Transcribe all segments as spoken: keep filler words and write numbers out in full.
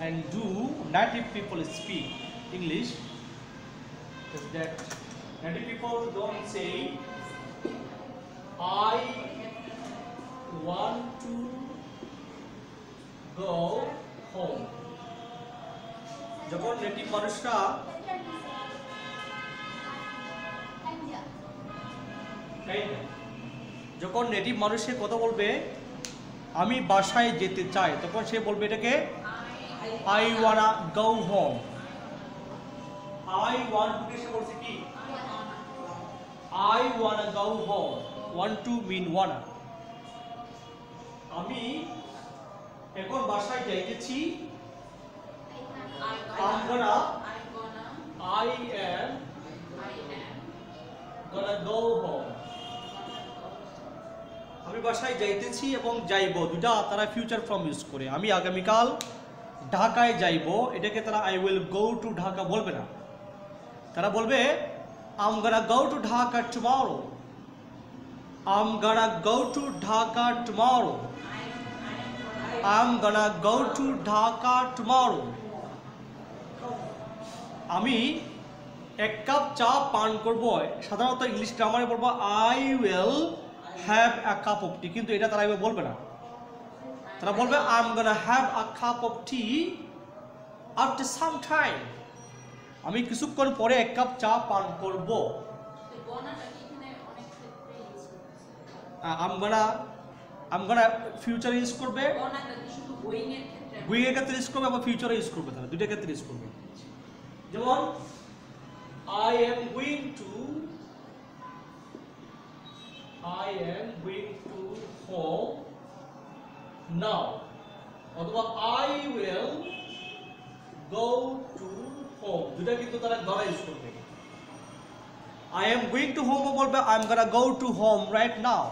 and do native people speak English is that native people don't say I want to go home. যখন native মানুষরা যখন native মানুষের কথা বলবে আমি বাসায় যেতে চাই, তখন সে বলবে এটাকে I wanna go home. I want to সে বলছে কি I wanna go home. Want to mean wanna. আমি এখন বাসায় যাইতেছি, I'm gonna I am gonna go home. আমি বাসায় যাইতেছি এবং যাইব দুটা তারা ফিউচার ফর্ম ইউজ করে। আমি আগামীকাল ঢাকায় যাইব, এটাকে তারা I will go to Dhaka বলবে না, তারা বলবে I'm gonna go to Dhaka tomorrow. I'm gonna go to Dhaka tomorrow. I'm gonna go to Dhaka tomorrow. আমি এক কাপ চা পান করব, সাধারণত ইংলিশ গ্রামারে বলবো I will have a cup of tea, কিন্তু এটা তারা বলবে না, তারা বলবে I'm gonna have a cup of tea after some time. আমি কিছুক্ষণ পরে এক কাপ চা পান করব। I'm gonna I'm gonna future use করবে, গোয়িং এর ক্ষেত্রে ইউজ করবে আবার ফিউচারে ইউজ করবে, তারা দুইটা ক্ষেত্রে ইউজ করবে। যেমন I am going to I am going to home now, অথবা I will go to home, দুটা কিন্তু তারা গড়া ইউজ করবে। I am going to home বলবে I am gonna go to home right now,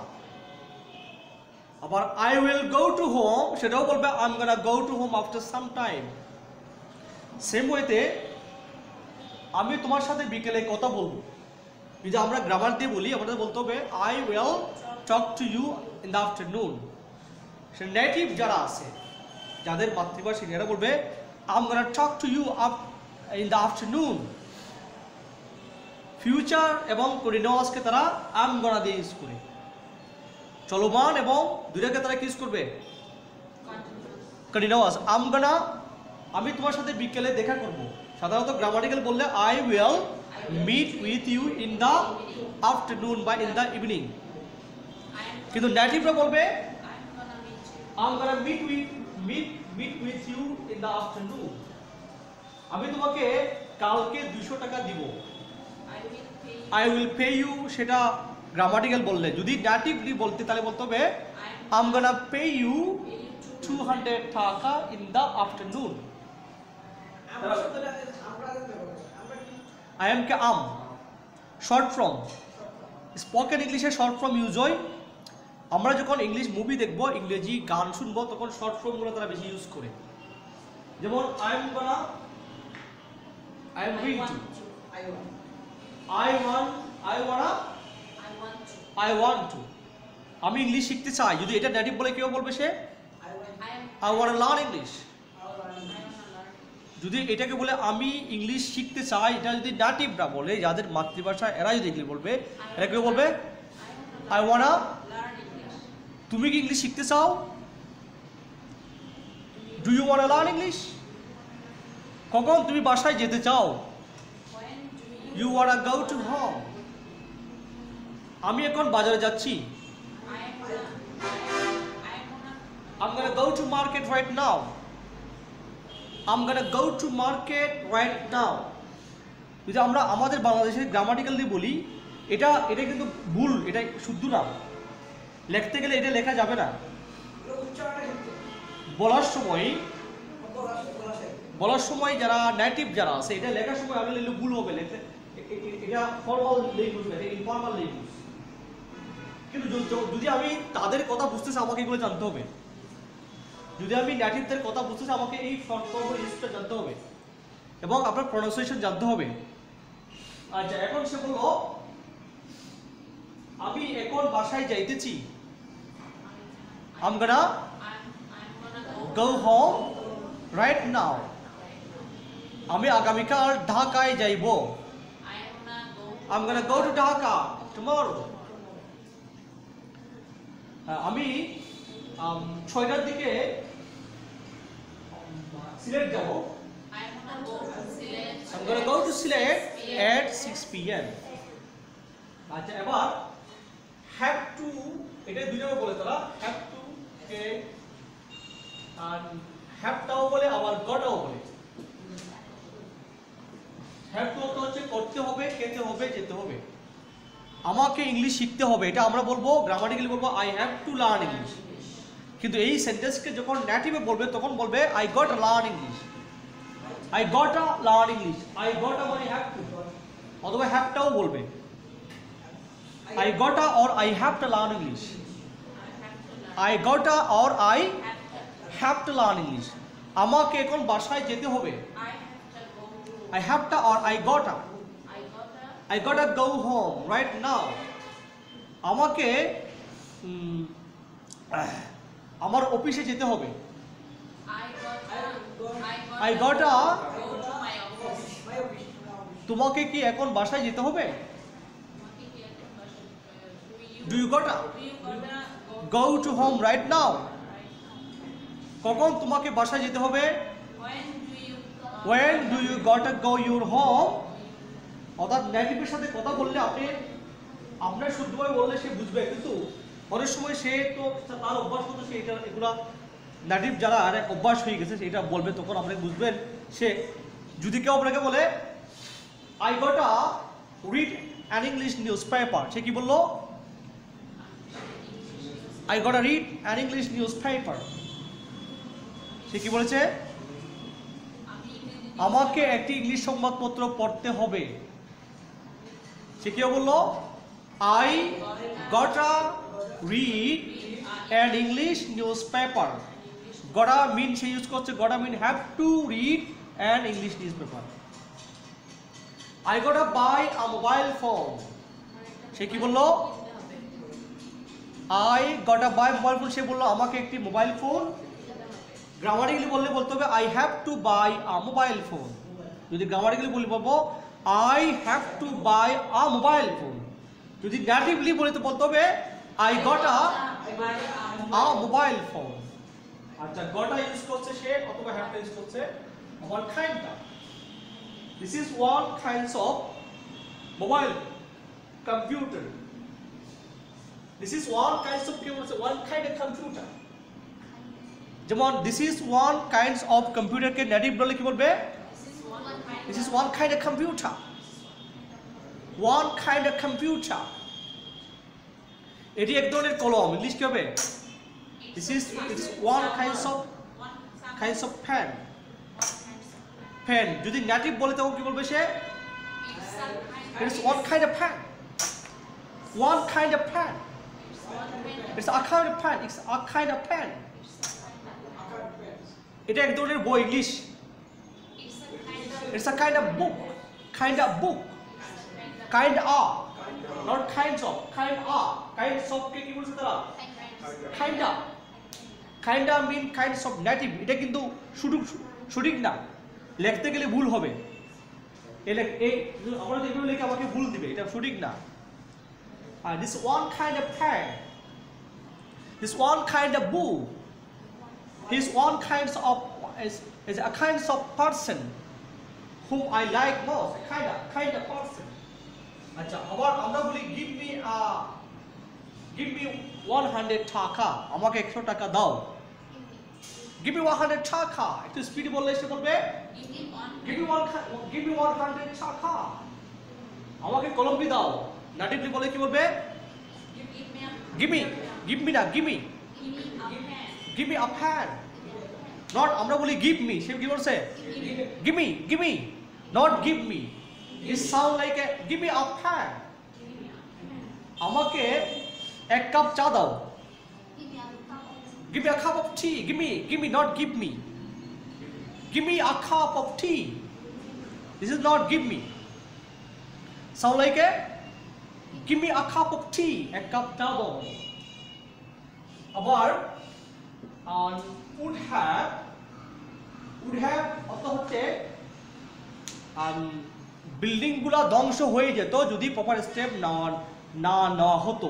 আবার I will go to home সেটাও বলবে I am gonna go to home after some time. Same ওয়েতে আমি তোমার সাথে বিকেলে কথা বলবো, যদি আমরা গ্রামার দিয়ে বলি আমাদের বলতে হবে I will talk to you in the afternoon. সে নেটিভ যারা আছে যাদের মাতৃভাষী এরা বলবে I'm gonna talk to you up in the afternoon. Future এবং কন্টিনিউয়াসকে তারা I'm gonna দিয়ে ইউজ করে, চলমান এবং দুইটাকে তারা কি ইউজ করবে কন্টিনিউয়াস। I'm gonna আমি তোমার সাথে বিকেলে দেখা করব, সাধারণত গ্রামাটিক্যাল বললে I will meet with you in the afternoon বা in the evening, কিন্তু নেটিভরা বলবে I'm gonna meet with meet meet with you in the afternoon. আমি তোমাকে কালকে দুইশো টাকা দিব, I will pay you সেটা গ্রামাটিক্যাল বললে। যদি নেটিভলি বলতে তাহলে বলতে হবে I'm gonna pay you two hundred টাকা in the afternoon. I am কে am শর্ট ফর্ম, স্পোকেন ইংলিশে শর্ট ফর্ম ইউজ হয়। আমরা যখন ইংলিশ মুভি দেখবো, ইংরেজি গান শুনবো, তখন শর্ট ফর্মগুলো তারা বেশি ইউজ করে। যেমন I am gonna I am going to I want I wanna I want to আমি ইংলিশ শিখতে চাই, যদি এটা নেটিভ বলে কেউ বলবে সে I wanna learn English. যদি এটাকে বলে আমি ইংলিশ শিখতে চাই, এটা যদি নেটিভরা বলে যাদের মাতৃভাষা এরা যদি ইংলিশ বলবে, এরা কেউ বলবে I wanna তুমি কি ইংলিশ শিখতে চাও, Do you wanna learn English? কখন তুমি বাসায় যেতে চাও, You wanna go to home. আমি এখন বাজারে যাচ্ছি, I'm gonna go to market right now. I'm gonna go to market right now. যদি আমরা আমাদের বাংলাদেশের গ্রামাটিক্যাল দিয়ে বলি, এটা এটা কিন্তু ভুল, এটা শুদ্ধ না, লিখতে গেলে এটা লেখা যাবে না। বলার সময় বলার সময় যারা নেটিভ যারা আছে এটা লেখার সময় আমি লিখলে ভুল হবে, লিখতে এটা ফর্মাল ল্যাঙ্গুয়েজ না, এটা ইনফর্মাল ল্যাঙ্গুয়েজ। কিন্তু যদি আমি তাদের কথা বুঝতেছি আমাকে এগুলো জানতে হবে, যদি আমি নেটিভদের কথা বুঝতেছি আমাকে এই শর্ট ফর্মের ইউজটা জানতে হবে এবং আপনার প্রনাউন্সিয়েশন জানতে হবে। আচ্ছা, এখন সে বলল আমি এখন বাসায় যাইতেছি, I'm gonna go home right now. আমি আগামীকাল ঢাকায় যাইব। I'm gonna go to Dhaka tomorrow. আমি ছয়টার দিকে সিলেট যাব। I'm gonna go to Silet at six p m আচ্ছা এবার have to এটা দুইভাবে বলে তারা have to K R have টাও বলে আবার গটাও বলে। have to হচ্ছে করতে হবে, খেতে হবে, যেতে হবে। আমাকে ইংলিশ শিখতে হবে, এটা আমরা বলবো গ্রামাটিক্যালি বলবো I have to learn English. কিন্তু এই সেন্টেন্সকে যখন নেটিভে বলবে তখন বলবে I got a learn English. I got a learn English. I got a মানে have to অথবা have টাও বলবে। I got a or I have to learn English. I got a or I have to learn English. আমাকে এখন বাসায় যেতে হবে। I have to or I got a I got to go home right now. আমাকে আমার অফিসে যেতে হবে। I got a তোমাকে কি এখন বাসায় যেতে হবে? Do you got a go to home right now? কখন তোমাকে বাসায় যেতে হবে? When do you got to go your home? অর্থাৎ নেটিভের সাথে কথা বললে আপনি আপনার শুদ্ধভাবে বললে সে বুঝবে, কিন্তু অনেক সময় সে তো তার অভ্যাস মতো সে এটা এগুলা নেটিভ যারা আর অভ্যাস হয়ে গেছে সেটা বলবে, তখন আপনি বুঝবেন সে যদি কেউ আপনাকে বলে I got a read an English newspaper, সে কি বললো? I got a read an English newspaper, সে কি বলেছে? আমাকে একটি ইংলিশ সংবাদপত্র পড়তে হবে। সে কি বললো? I got a read an English newspaper. Gotta mean সে ইউজ করছে gotta mean have to read an English newspaper. I gotta buy a mobile phone. সে কি বললো? I gotta buy mobile phone, সে বললো আমাকে একটি মোবাইল ফোন। গ্রামাটিক্যালি বললে বলতে হবে I have to buy a mobile phone. যদি গ্রামাটিক্যালি বলি বলবো I have to buy a mobile phone. যদি নেটিভলি বলি তো বলতে হবে I got a a mobile phone. আচ্ছা gotta ইউজ করছে সে অথবা have to ইউজ করছে one kind of. This is one kinds of mobile computer. This is one kinds of computer, one kind of computer. যেমন this is one kinds of computer কে native বললে কি বলবে? This is one kind of computer. One kind of computer. এটি এক ধরনের কলম, English কি হবে? This is it's one kinds of kinds of pen. Pen যদি নেটিভ বলে তখন কি বলবে সে? It's one kind of pen. One kind of pen. It's a kind of pen. It's a kind of pen. এটা এক ধরনের বই, English. It's a kind of book. Kind of book. Kind of. Not kinds of. Kind of. Kinds of কে কি বলছে তারা? Kind of. Kind of mean kinds of native. এটা কিন্তু সঠিক সঠিক না, লিখতে গেলে ভুল হবে। এই এই আমরা যেভাবে লিখে আমাকে ভুল দিবে, এটা সঠিক না। আর this one kind of pen. This one kind of book. He's one kinds of is is a kinds of person whom I like most. A kind of kind of person. আচ্ছা আবার আমরা বলি give me a give me one hundred টাকা, আমাকে একশো টাকা দাও। Give me one hundred টাকা, একটু স্পিড বললে সে বলবে give me one give me one hundred টাকা, আমাকে কলমটি দাও। নেটিভলি বলে কি বলবে? give me give me না give me give me a pen. Not আমরা বলি give me, সে কি বলছে? give me give me not give me. It sound like a give me a pen. আমাকে এক কাপ চা দাও। Give me a cup of tea. Give me give me not give me. Give me a cup of tea. This is not give me. Sound like a give me a cup of tea. এক cup চা দাও। আবার would have বিল্ডিংগুলো ধ্বংস হয়ে যেত যদি proper step নেওয়া না নেওয়া হতো।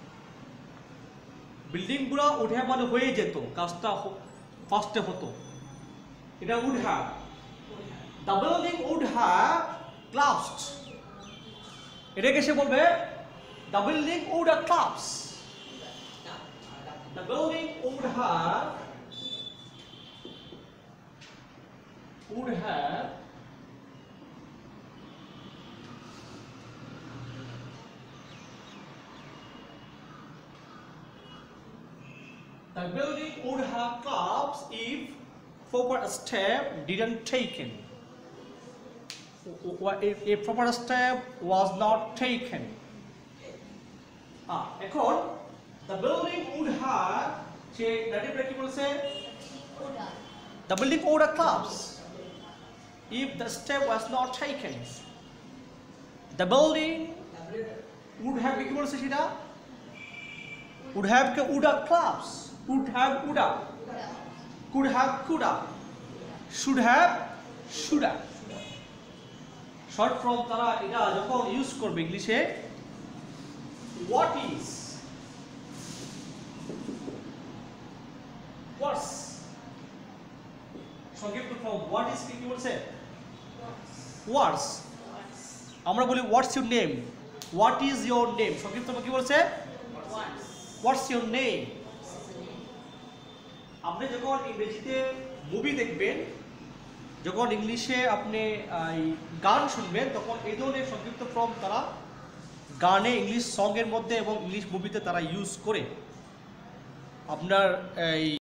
বিল্ডিংগুলো উঠে মানে হয়ে যেত, কাজটা ফার্স্টে হতো। এটা would have, the building would have collapsed। এটাকে সে বলবে the building would have collapsed। The building would have would have the building would have collapsed if proper step didn't taken, if a proper step was not taken। ah এখন the building would have সে নেগেটিভটা কি বলছে, the building would have collapsed if the step was not taken। the building would have কি বলছে সেটা, would have কে would have collapsed, would have would have, could have could have, should have should have। Short form তারা এটা যখন use করবে ইংলিশে, what is, what's, সংক্ষিপ্ত ফর্ম what is কি বলছে, what's। আমরা বলি what's your name, what is your name, সংক্ষিপ্ত কি বলছে, what's your name। আপনি যখন ইংরেজিতে মুভি দেখবেন, যখন ইংলিশে আপনি গান শুনবেন, তখন এই ধরনের সংক্ষিপ্ত ফর্ম তারা গানে, ইংলিশ সঙ্গের মধ্যে এবং ইংলিশ মুভিতে তারা ইউজ করে। আপনার এই